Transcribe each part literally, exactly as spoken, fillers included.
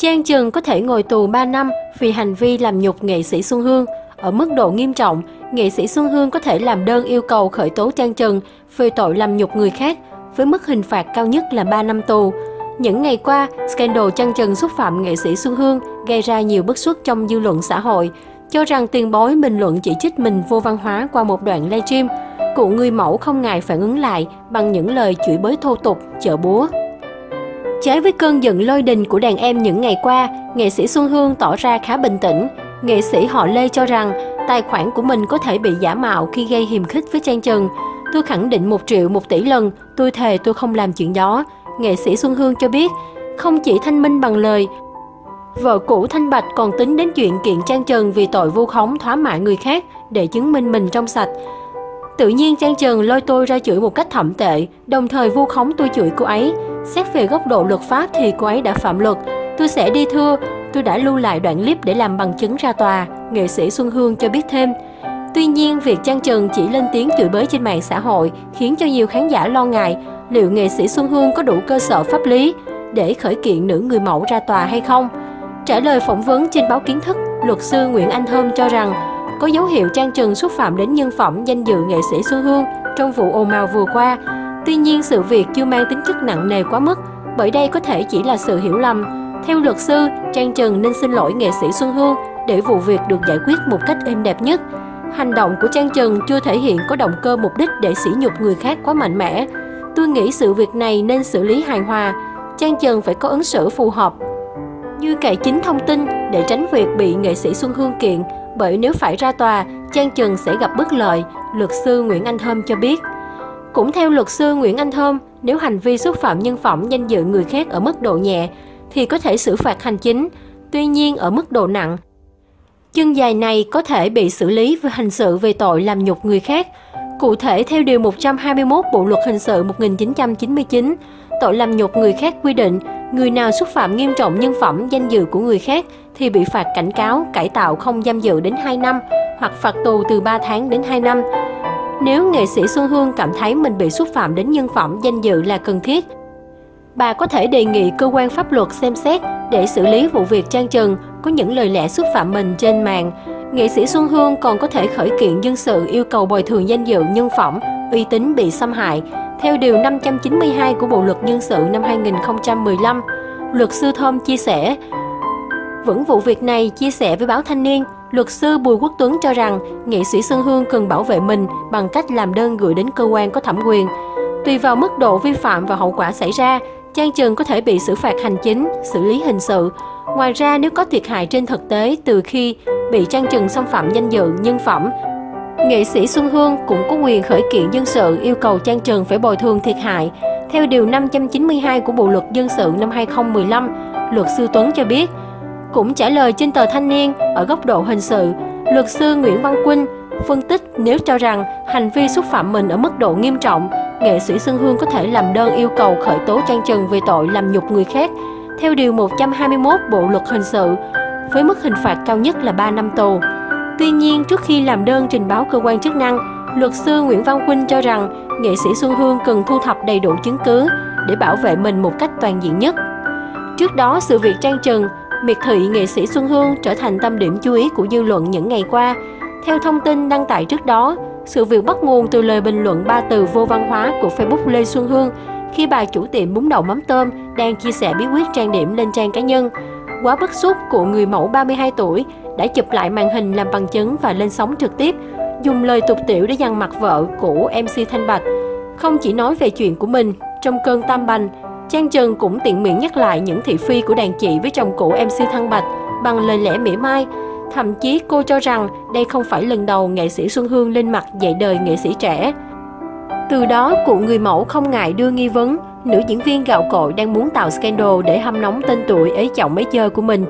Trang Trần có thể ngồi tù ba năm vì hành vi làm nhục nghệ sĩ Xuân Hương. Ở mức độ nghiêm trọng, nghệ sĩ Xuân Hương có thể làm đơn yêu cầu khởi tố Trang Trần về tội làm nhục người khác, với mức hình phạt cao nhất là ba năm tù. Những ngày qua, scandal Trang Trần xúc phạm nghệ sĩ Xuân Hương gây ra nhiều bức xúc trong dư luận xã hội, cho rằng tiền bối bình luận chỉ trích mình vô văn hóa qua một đoạn livestream. Cụ người mẫu không ngại phản ứng lại bằng những lời chửi bới thô tục, chợ búa. Trái với cơn giận lôi đình của đàn em những ngày qua, nghệ sĩ Xuân Hương tỏ ra khá bình tĩnh. Nghệ sĩ họ Lê cho rằng tài khoản của mình có thể bị giả mạo khi gây hiềm khích với Trang Trần. Tôi khẳng định một triệu một tỷ lần, tôi thề tôi không làm chuyện đó. Nghệ sĩ Xuân Hương cho biết, không chỉ thanh minh bằng lời, vợ cũ Thanh Bạch còn tính đến chuyện kiện Trang Trần vì tội vu khống thóa mạ người khác để chứng minh mình trong sạch. Tự nhiên Trang Trần lôi tôi ra chửi một cách thậm tệ, đồng thời vu khống tôi chửi cô ấy. Xét về góc độ luật pháp thì cô ấy đã phạm luật. Tôi sẽ đi thưa, tôi đã lưu lại đoạn clip để làm bằng chứng ra tòa, nghệ sĩ Xuân Hương cho biết thêm. Tuy nhiên, việc Trang Trần chỉ lên tiếng chửi bới trên mạng xã hội khiến cho nhiều khán giả lo ngại liệu nghệ sĩ Xuân Hương có đủ cơ sở pháp lý để khởi kiện nữ người mẫu ra tòa hay không. Trả lời phỏng vấn trên báo Kiến Thức, luật sư Nguyễn Anh Thơm cho rằng có dấu hiệu Trang Trần xúc phạm đến nhân phẩm danh dự nghệ sĩ Xuân Hương trong vụ ồn ào vừa qua. Tuy nhiên, sự việc chưa mang tính chất nặng nề quá mức, bởi đây có thể chỉ là sự hiểu lầm. Theo luật sư, Trang Trần nên xin lỗi nghệ sĩ Xuân Hương để vụ việc được giải quyết một cách êm đẹp nhất. Hành động của Trang Trần chưa thể hiện có động cơ mục đích để sỉ nhục người khác quá mạnh mẽ. Tôi nghĩ sự việc này nên xử lý hài hòa. Trang Trần phải có ứng xử phù hợp, như cậy chính thông tin để tránh việc bị nghệ sĩ Xuân Hương kiện, bởi nếu phải ra tòa, Trang Trần sẽ gặp bất lợi, luật sư Nguyễn Anh Thơm cho biết. Cũng theo luật sư Nguyễn Anh Thơm, nếu hành vi xúc phạm nhân phẩm danh dự người khác ở mức độ nhẹ thì có thể xử phạt hành chính. Tuy nhiên, ở mức độ nặng, chân dài này có thể bị xử lý về hình sự về tội làm nhục người khác. Cụ thể, theo Điều một trăm hai mươi mốt Bộ Luật Hình sự một nghìn chín trăm chín mươi chín, tội làm nhục người khác quy định, người nào xúc phạm nghiêm trọng nhân phẩm danh dự của người khác thì bị phạt cảnh cáo, cải tạo không giam giữ đến hai năm hoặc phạt tù từ ba tháng đến hai năm. Nếu nghệ sĩ Xuân Hương cảm thấy mình bị xúc phạm đến nhân phẩm danh dự là cần thiết, bà có thể đề nghị cơ quan pháp luật xem xét để xử lý vụ việc Trang Trần có những lời lẽ xúc phạm mình trên mạng. Nghệ sĩ Xuân Hương còn có thể khởi kiện dân sự yêu cầu bồi thường danh dự nhân phẩm, uy tín bị xâm hại, theo Điều năm trăm chín mươi hai của Bộ Luật Dân sự năm hai nghìn không trăm mười lăm. Luật sư Thơm chia sẻ. Vẫn vụ việc này, chia sẻ với báo Thanh niên, luật sư Bùi Quốc Tuấn cho rằng nghệ sĩ Xuân Hương cần bảo vệ mình bằng cách làm đơn gửi đến cơ quan có thẩm quyền. Tùy vào mức độ vi phạm và hậu quả xảy ra, Trang Trần có thể bị xử phạt hành chính, xử lý hình sự. Ngoài ra, nếu có thiệt hại trên thực tế từ khi bị Trang Trần xâm phạm danh dự, nhân phẩm, nghệ sĩ Xuân Hương cũng có quyền khởi kiện dân sự yêu cầu Trang Trần phải bồi thường thiệt hại. Theo Điều năm trăm chín mươi hai của Bộ Luật Dân sự năm hai nghìn không trăm mười lăm, luật sư Tuấn cho biết. Cũng trả lời trên tờ Thanh niên, ở góc độ hình sự, luật sư Nguyễn Văn Quynh phân tích nếu cho rằng hành vi xúc phạm mình ở mức độ nghiêm trọng, nghệ sĩ Xuân Hương có thể làm đơn yêu cầu khởi tố Trang Trần về tội làm nhục người khác, theo Điều một trăm hai mươi mốt Bộ Luật Hình sự, với mức hình phạt cao nhất là ba năm tù. Tuy nhiên, trước khi làm đơn trình báo cơ quan chức năng, luật sư Nguyễn Văn Quynh cho rằng nghệ sĩ Xuân Hương cần thu thập đầy đủ chứng cứ để bảo vệ mình một cách toàn diện nhất. Trước đó, sự việc Trang Trần miệt thị nghệ sĩ Xuân Hương trở thành tâm điểm chú ý của dư luận những ngày qua. Theo thông tin đăng tải trước đó, sự việc bắt nguồn từ lời bình luận ba từ vô văn hóa của Facebook Lê Xuân Hương khi bà chủ tiệm bún đậu mắm tôm đang chia sẻ bí quyết trang điểm lên trang cá nhân. Quá bức xúc, của người mẫu ba mươi hai tuổi đã chụp lại màn hình làm bằng chứng và lên sóng trực tiếp, dùng lời tục tĩu để dằn mặt vợ của em xê Thanh Bạch. Không chỉ nói về chuyện của mình, trong cơn tam bành, Trang Trần cũng tiện miệng nhắc lại những thị phi của đàn chị với chồng cũ em xê Thanh Bạch bằng lời lẽ mỉa mai. Thậm chí cô cho rằng đây không phải lần đầu nghệ sĩ Xuân Hương lên mặt dạy đời nghệ sĩ trẻ. Từ đó, cụ người mẫu không ngại đưa nghi vấn nữ diễn viên gạo cội đang muốn tạo scandal để hâm nóng tên tuổi ế chồng ế chơi của mình.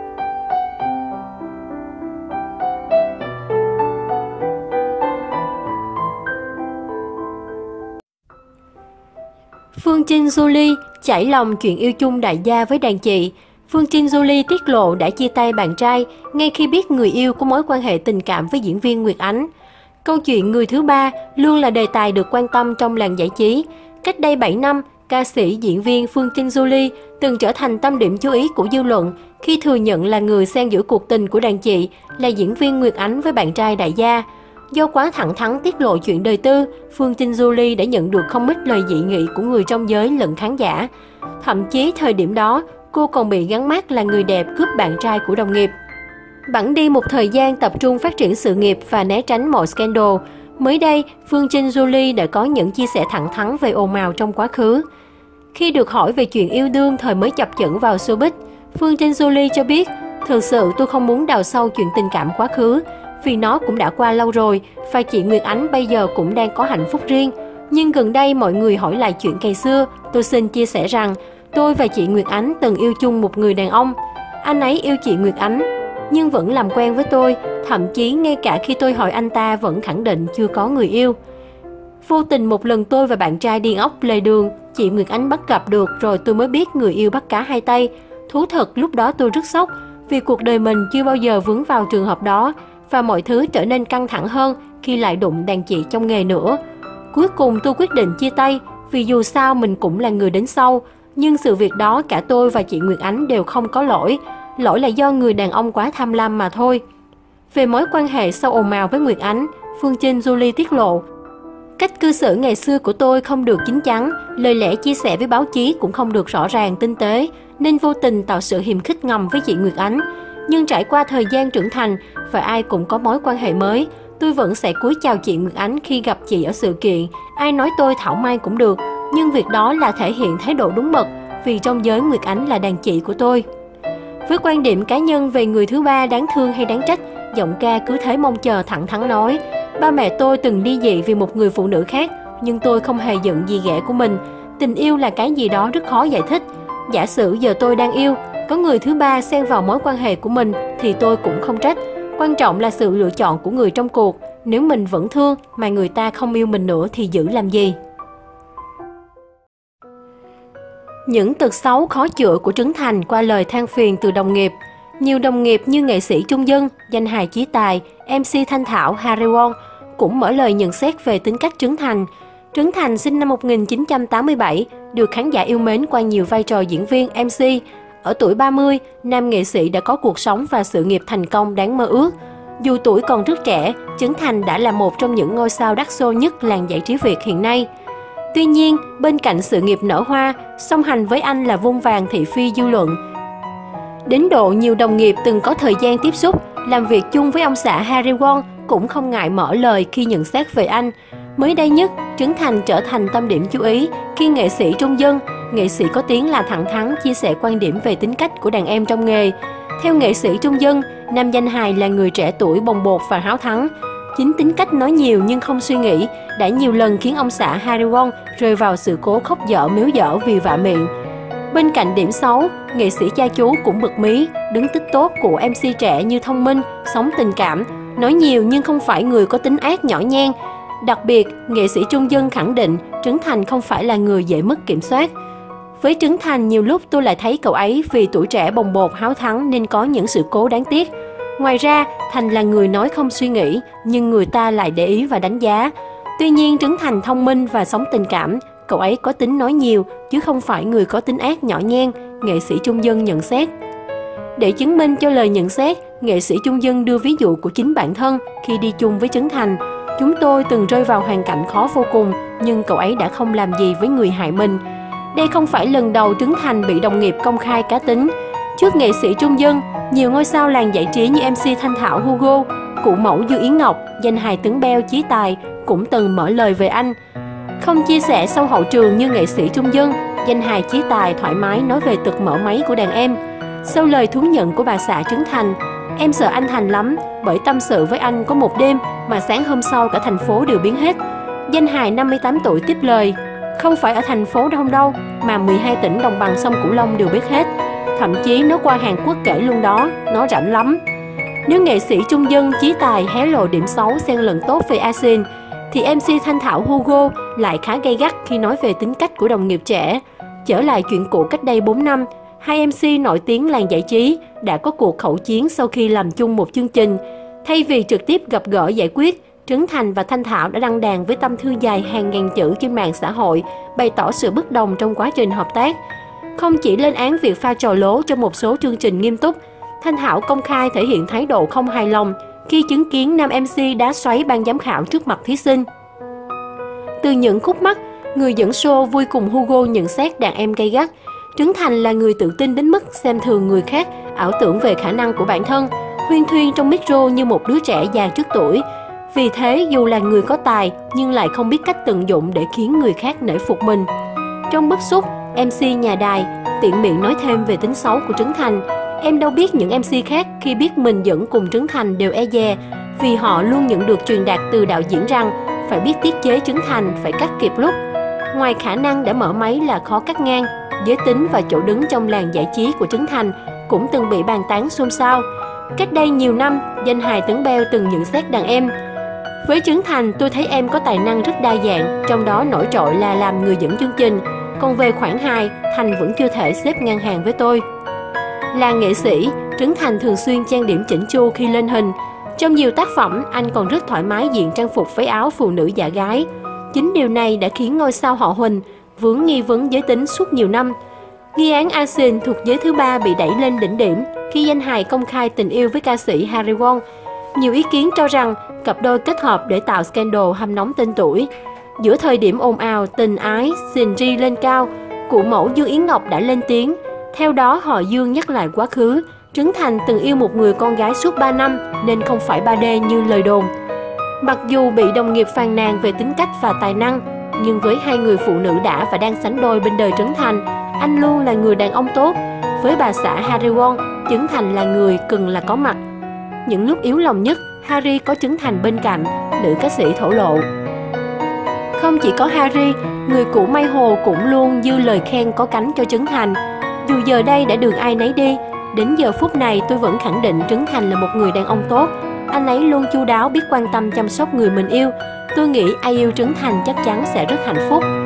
Phương Trinh Jolie chảy lòng chuyện yêu chung đại gia với đàn chị. Phương Trinh Jolie tiết lộ đã chia tay bạn trai ngay khi biết người yêu có mối quan hệ tình cảm với diễn viên Nguyệt Ánh. Câu chuyện người thứ ba luôn là đề tài được quan tâm trong làng giải trí. Cách đây bảy năm, Ca sĩ diễn viên Phương Trinh Jolie từng trở thành tâm điểm chú ý của dư luận khi thừa nhận là người xen giữa cuộc tình của đàn chị là diễn viên Nguyệt Ánh với bạn trai đại gia. Do quá thẳng thắn tiết lộ chuyện đời tư, Phương Trinh Jolie đã nhận được không ít lời dị nghị của người trong giới lẫn khán giả. Thậm chí thời điểm đó, cô còn bị gắn mác là người đẹp cướp bạn trai của đồng nghiệp. Bẵng đi một thời gian tập trung phát triển sự nghiệp và né tránh mọi scandal, mới đây, Phương Trinh Jolie đã có những chia sẻ thẳng thắn về ồn ào trong quá khứ. Khi được hỏi về chuyện yêu đương thời mới chập chững vào showbiz, Phương Trinh Jolie cho biết, thực sự tôi không muốn đào sâu chuyện tình cảm quá khứ, vì nó cũng đã qua lâu rồi và chị Nguyệt Ánh bây giờ cũng đang có hạnh phúc riêng. Nhưng gần đây mọi người hỏi lại chuyện ngày xưa, tôi xin chia sẻ rằng tôi và chị Nguyệt Ánh từng yêu chung một người đàn ông. Anh ấy yêu chị Nguyệt Ánh, nhưng vẫn làm quen với tôi, thậm chí ngay cả khi tôi hỏi anh ta vẫn khẳng định chưa có người yêu. Vô tình một lần tôi và bạn trai đi ốc lề đường, chị Nguyệt Ánh bắt gặp được rồi tôi mới biết người yêu bắt cá hai tay. Thú thật lúc đó tôi rất sốc vì cuộc đời mình chưa bao giờ vướng vào trường hợp đó và mọi thứ trở nên căng thẳng hơn khi lại đụng đàn chị trong nghề nữa. Cuối cùng tôi quyết định chia tay vì dù sao mình cũng là người đến sau, nhưng sự việc đó cả tôi và chị Nguyệt Ánh đều không có lỗi. Lỗi là do người đàn ông quá tham lam mà thôi. Về mối quan hệ sau ồn ào với Nguyệt Ánh, Phương Trinh Jolie tiết lộ, cách cư xử ngày xưa của tôi không được chín chắn, lời lẽ chia sẻ với báo chí cũng không được rõ ràng tinh tế, nên vô tình tạo sự hiềm khích ngầm với chị Nguyệt Ánh. Nhưng trải qua thời gian trưởng thành và ai cũng có mối quan hệ mới, tôi vẫn sẽ cúi chào chị Nguyệt Ánh khi gặp chị ở sự kiện. Ai nói tôi thảo mai cũng được, nhưng việc đó là thể hiện thái độ đúng mực, vì trong giới Nguyệt Ánh là đàn chị của tôi. Với quan điểm cá nhân về người thứ ba đáng thương hay đáng trách, giọng ca cứ thế mong chờ thẳng thắn nói, ba mẹ tôi từng ly dị vì một người phụ nữ khác, nhưng tôi không hề giận gì ghẻ của mình. Tình yêu là cái gì đó rất khó giải thích. Giả sử giờ tôi đang yêu, có người thứ ba xen vào mối quan hệ của mình thì tôi cũng không trách. Quan trọng là sự lựa chọn của người trong cuộc. Nếu mình vẫn thương mà người ta không yêu mình nữa thì giữ làm gì? Những tật xấu khó chữa của Trấn Thành qua lời than phiền từ đồng nghiệp. Nhiều đồng nghiệp như nghệ sĩ Trung Dân, danh hài Chí Tài, em xê Thanh Thảo, Harry Won cũng mở lời nhận xét về tính cách Trấn Thành. Trấn Thành sinh năm một nghìn chín trăm tám mươi bảy, được khán giả yêu mến qua nhiều vai trò diễn viên, em xê. Ở tuổi ba mươi, nam nghệ sĩ đã có cuộc sống và sự nghiệp thành công đáng mơ ước. Dù tuổi còn rất trẻ, Trấn Thành đã là một trong những ngôi sao đắt xô nhất làng giải trí Việt hiện nay. Tuy nhiên, bên cạnh sự nghiệp nở hoa, song hành với anh là vung vàng thị phi dư luận. Đến độ nhiều đồng nghiệp từng có thời gian tiếp xúc, làm việc chung với ông xã Harry Won cũng không ngại mở lời khi nhận xét về anh. Mới đây nhất, Trấn Thành trở thành tâm điểm chú ý khi nghệ sĩ Trung Dân, nghệ sĩ có tiếng là thẳng thắn chia sẻ quan điểm về tính cách của đàn em trong nghề. Theo nghệ sĩ Trung Dân, nam danh hài là người trẻ tuổi bồng bột và háo thắng. Chính tính cách nói nhiều nhưng không suy nghĩ đã nhiều lần khiến ông xã Harry Won rơi vào sự cố khóc dở mếu dở vì vạ miệng. Bên cạnh điểm xấu, nghệ sĩ cha chú cũng bật mí đứng tích tốt của em xê trẻ như thông minh, sống tình cảm, nói nhiều nhưng không phải người có tính ác nhỏ nhen. Đặc biệt, nghệ sĩ Trung Dân khẳng định Trấn Thành không phải là người dễ mất kiểm soát. Với Trấn Thành, nhiều lúc tôi lại thấy cậu ấy vì tuổi trẻ bồng bột háo thắng nên có những sự cố đáng tiếc. Ngoài ra, Thành là người nói không suy nghĩ, nhưng người ta lại để ý và đánh giá. Tuy nhiên, Trấn Thành thông minh và sống tình cảm, cậu ấy có tính nói nhiều, chứ không phải người có tính ác nhỏ nhen, nghệ sĩ Trung Dân nhận xét. Để chứng minh cho lời nhận xét, nghệ sĩ Trung Dân đưa ví dụ của chính bản thân khi đi chung với Trấn Thành. Chúng tôi từng rơi vào hoàn cảnh khó vô cùng, nhưng cậu ấy đã không làm gì với người hại mình. Đây không phải lần đầu Trấn Thành bị đồng nghiệp công khai cá tính. Trước nghệ sĩ Trung Dân, nhiều ngôi sao làng giải trí như em xê Thanh Thảo Hugo, cụ mẫu Dương Yến Ngọc, danh hài tướng beo Chí Tài cũng từng mở lời về anh. Không chia sẻ sâu hậu trường như nghệ sĩ Trung Dân, danh hài Chí Tài thoải mái nói về tật mở máy của đàn em. Sau lời thú nhận của bà xã Trấn Thành, em sợ anh Thành lắm, bởi tâm sự với anh có một đêm mà sáng hôm sau cả thành phố đều biến hết. Danh hài năm mươi tám tuổi tiếp lời, không phải ở thành phố đâu đâu, mà mười hai tỉnh đồng bằng sông Cửu Long đều biết hết. Thậm chí nó qua Hàn Quốc kể luôn đó, nó rảnh lắm. Nếu nghệ sĩ Trung Dân, Chí Tài hé lộ điểm xấu xen lẫn tốt về Asin, thì em xê Thanh Thảo Hugo lại khá gay gắt khi nói về tính cách của đồng nghiệp trẻ. Trở lại chuyện cũ cách đây bốn năm, hai em xê nổi tiếng làng giải trí đã có cuộc khẩu chiến sau khi làm chung một chương trình. Thay vì trực tiếp gặp gỡ giải quyết, Trấn Thành và Thanh Thảo đã đăng đàn với tâm thư dài hàng ngàn chữ trên mạng xã hội, bày tỏ sự bất đồng trong quá trình hợp tác. Không chỉ lên án việc pha trò lố trong một số chương trình nghiêm túc, Thanh Thảo công khai thể hiện thái độ không hài lòng khi chứng kiến nam em xê đá xoáy ban giám khảo trước mặt thí sinh. Từ những khúc mắc, người dẫn show vui cùng Hugo nhận xét đàn em gay gắt. Trấn Thành là người tự tin đến mức xem thường người khác, ảo tưởng về khả năng của bản thân, huyên thuyên trong micro như một đứa trẻ già trước tuổi. Vì thế, dù là người có tài nhưng lại không biết cách tận dụng để khiến người khác nể phục mình. Trong bức xúc, em xê nhà đài tiện miệng nói thêm về tính xấu của Trấn Thành. Em đâu biết những em xê khác khi biết mình dẫn cùng Trấn Thành đều e dè, vì họ luôn nhận được truyền đạt từ đạo diễn rằng phải biết tiết chế Trấn Thành, phải cắt kịp lúc. Ngoài khả năng để mở máy là khó cắt ngang, giới tính và chỗ đứng trong làng giải trí của Trấn Thành cũng từng bị bàn tán xôn xao. Cách đây nhiều năm, danh hài Tấn Bell từng nhận xét đàn em: với Trấn Thành, tôi thấy em có tài năng rất đa dạng, trong đó nổi trội là làm người dẫn chương trình. Còn về khoản hài, Thành vẫn chưa thể xếp ngang hàng với tôi. Là nghệ sĩ, Trấn Thành thường xuyên trang điểm chỉnh chu khi lên hình. Trong nhiều tác phẩm, anh còn rất thoải mái diện trang phục váy áo phụ nữ dạ gái. Chính điều này đã khiến ngôi sao họ Huỳnh vướng nghi vấn giới tính suốt nhiều năm. Nghi án arson thuộc giới thứ ba bị đẩy lên đỉnh điểm khi danh hài công khai tình yêu với ca sĩ Harry Won. Nhiều ý kiến cho rằng cặp đôi kết hợp để tạo scandal hâm nóng tên tuổi. Giữa thời điểm ồn ào tình ái xìn ri lên cao, cụ mẫu Dương Yến Ngọc đã lên tiếng. Theo đó, họ Dương nhắc lại quá khứ, Trấn Thành từng yêu một người con gái suốt ba năm nên không phải ba D như lời đồn. Mặc dù bị đồng nghiệp phàn nàn về tính cách và tài năng, nhưng với hai người phụ nữ đã và đang sánh đôi bên đời Trấn Thành, anh luôn là người đàn ông tốt. Với bà xã Harry Won, Trấn Thành là người cần là có mặt. Những lúc yếu lòng nhất, Harry có Trấn Thành bên cạnh, nữ ca sĩ thổ lộ. Không chỉ có Harry, người cũ May Hồ cũng luôn dư lời khen có cánh cho Trấn Thành. Dù giờ đây đã đường ai nấy đi, đến giờ phút này tôi vẫn khẳng định Trấn Thành là một người đàn ông tốt. Anh ấy luôn chu đáo biết quan tâm chăm sóc người mình yêu. Tôi nghĩ ai yêu Trấn Thành chắc chắn sẽ rất hạnh phúc.